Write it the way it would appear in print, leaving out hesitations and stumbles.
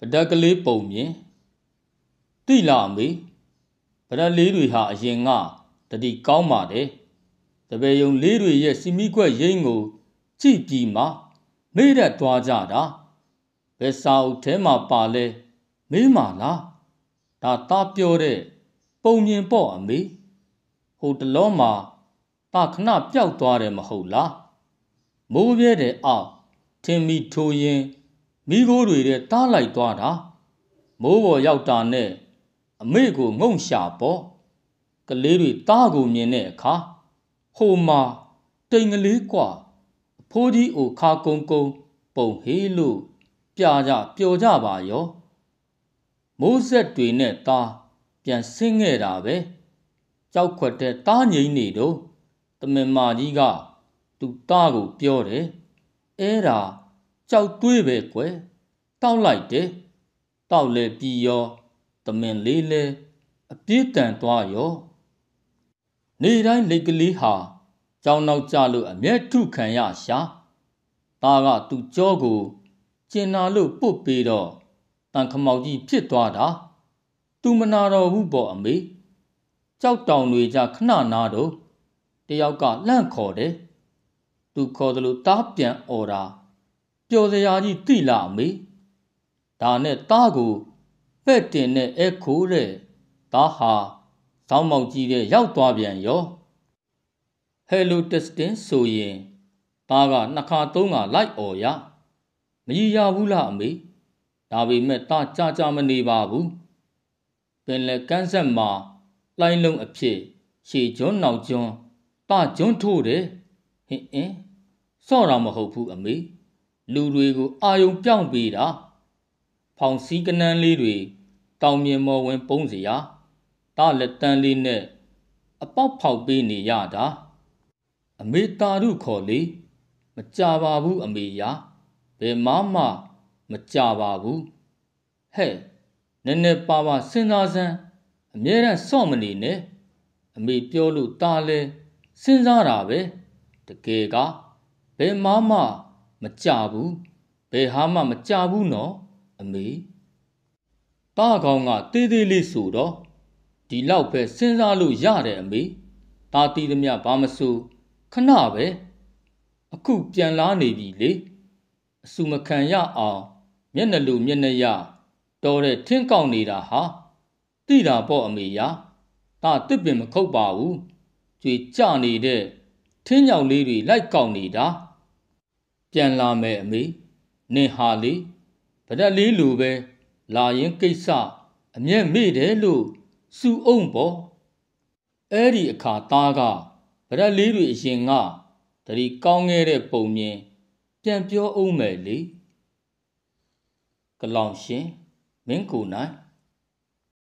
ဒက်ကလေးပုံမြင်တိလာမေဗဒက်လေးတွေဟာအရင်ကတတိကောင်းပါတယ်တပည့်ယုံလေးတွေရဲ့စီမီကွက်ရိမ့်ကိုကြည့်ပြီးမှမေ့ရက်သွားကြတာဘယ်စာအုပ်ထဲမှာပါလဲမေးမှလားဒါသားပြောတဲ့ပုံမြင်ပေါ့အမေဟိုတလုံးမှာတာခဏပျောက်သွားတယ်မဟုတ်လားမိုးပြဲတဲ့အောက်ထင်မိထိုးရင်မိခိုးတွေတဲ့တားလိုက်သွားတာမိုးပေါ်ရောက်တာနဲ့အမေကိုငုံရှာပေါ့ကလေးတွေတားကိုမြင်တဲ့အခါဟိုမှာတိမ်ကလေးกว่าအဖိုးကြီးအိုခါကုန်းကုန်းပုံဟေးလို့ပြကြပျော်ကြပါရောမိုးဆက်တွေနဲ့တားပြန်ဆင်းခဲ့တာပဲကြောက်ခွက်တဲ့တားငိမ့်နေတော့တမင်မာကြီးကသူ့တားကိုပြောတယ်အဲ့ဒါကြောက်တွေးပဲကွယ်တောက်လိုက်တယ်တောက်လေပြီးရောတမင်လေးလဲအပြေးတန်သွားရောနေတိုင်းလက်ကလေးဟာကြောင်နောက်ကြလို့အမျက်ထုခံရရှာတာကသူ့ကြောကိုကျင်နာလို့ပုတ်ပေးတော့တန်ခမောက်ကြီးဖြစ်သွားတာသူမနာတော်ဘူးပေါ့အမေကြောက်တောင်တွေကြခဏနာတော့တယောက်ကလှန့်ခေါ်တယ်သူခေါ်တယ်လို့တားပြန်អော်တာပျော်စရာကြီးတိလာအမေဒါနဲ့တားကိုပဲ့တင်နဲ့အဲခိုးတဲ့တားဟာစောင်းမောက်ကြီးတဲ့ရောက်သွားပြန်ရောဟယ်လိုတက်စတင်ဆိုရင်တားကနှစ်ခါသုံးခါလိုက်អော်ရမရရဘူးလားအမေဒါပေမဲ့တားကြာမနေပါဘူးပင်လယ်ကမ်းဆက်မှာလှိုင်းလုံးအဖြစ်ရှေကျွန်းနောက်ကျွန်းတားကျွန်းထိုးတယ်ဟင်စော့တာမဟုတ်ဘူးအမေလူတွေကိုအာယုံပြောင်းပေးတာဖောင်စည်းကနန်းလေးတွေတောင်မြင်မော်ဝင်ပုံးစရာတားလက်တန်းလေးနဲ့အပေါက်ဖောက်ပေးနေရတာအမေတာတို့ခေါ်လေမကြပါဘူးအမေရာဘယ်မှမကြပါဘူးဟဲ့နည်းနည်းပါပါစဉ်းစားစမ်းအမြဲတမ်းစော့မနေနဲ့အမေပြောလို့တားလဲစဉ်းစားတာပဲတကယ်ကဘယ်မှမကြဘူးဘယ်ဟာမှမကြဘူးနော်အမေတားကောင်ကတေးသေးလေးဆိုတော့ဒီလောက်ပဲစဉ်းစားလို့ရတယ်အမေတားတီးသမျှဘာမဆိုခဏပဲအခုပြန်လာနေပြီလေအဆူမခံရအောင်မျက်နှာလူမျက်နှာရတော်တဲ့ထင်းကောက်နေတာဟာတိတာပေါ့အမေရာတားတစ်ပင်မခုတ်ပါဘူးကြွေကြနေတဲ့ထင်းညောင်လေးတွေလိုက်ကောက်နေတာပြန်လာမယ်အမေနင်ဟာလေဗဒက်လေးလိုပဲလာရင်ကိစ္စအမျက်မေ့တယ်လို့စူအုံပေါ့အဲ့ဒီအခါသားကဗဒက်လေးတွေအရင်ကတတိကောင်းခဲ့တဲ့ပုံမြင်ပြန်ပြောအောင်မယ်လေကလောင်ရှင်မင်းကိုနိုင်